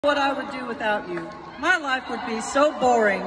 What I would do without you. My life would be so boring.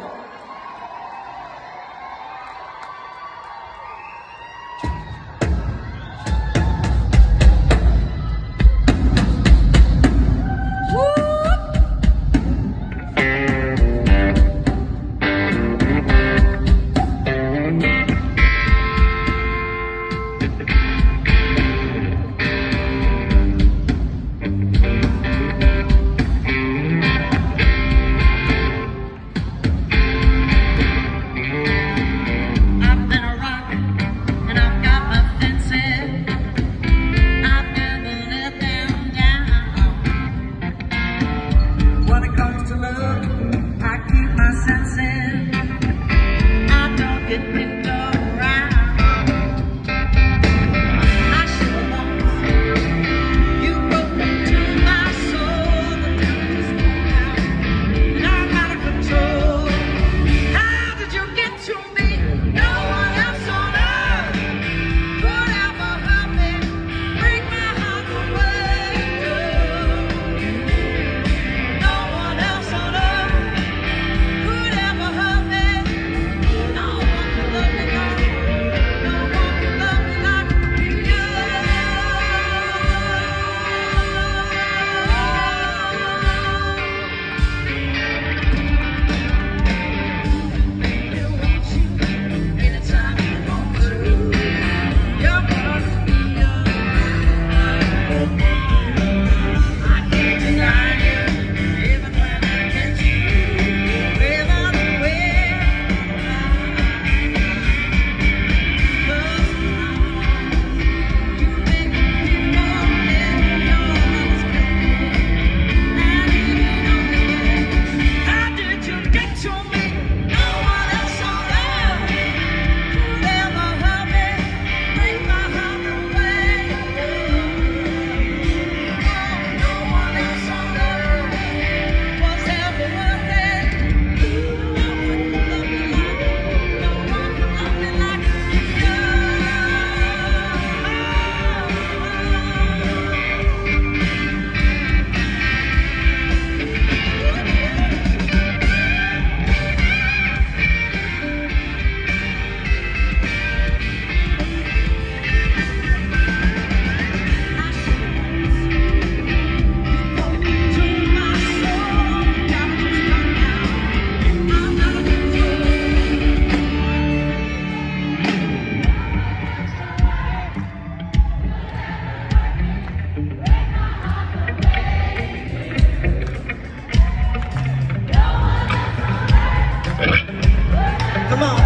Come on.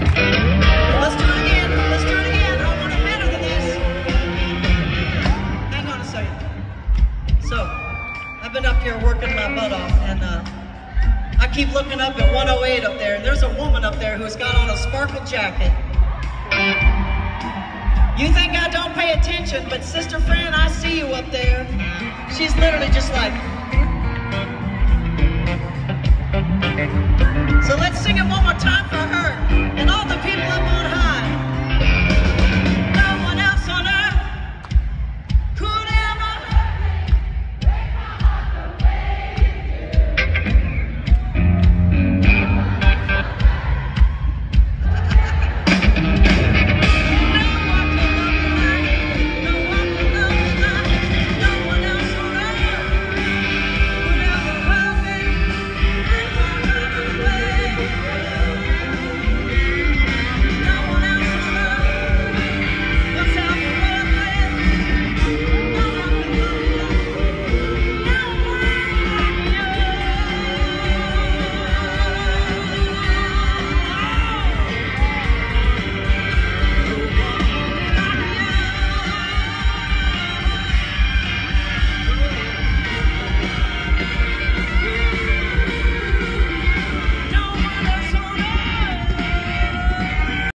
Let's do it again. Let's do it again. I want it better than this. Hang on a second. So, I've been up here working my butt off, and I keep looking up at 108 up there, and there's a woman up there who's got on a sparkle jacket. You think I don't pay attention, but Sister Fran, I see you up there. She's literally just like...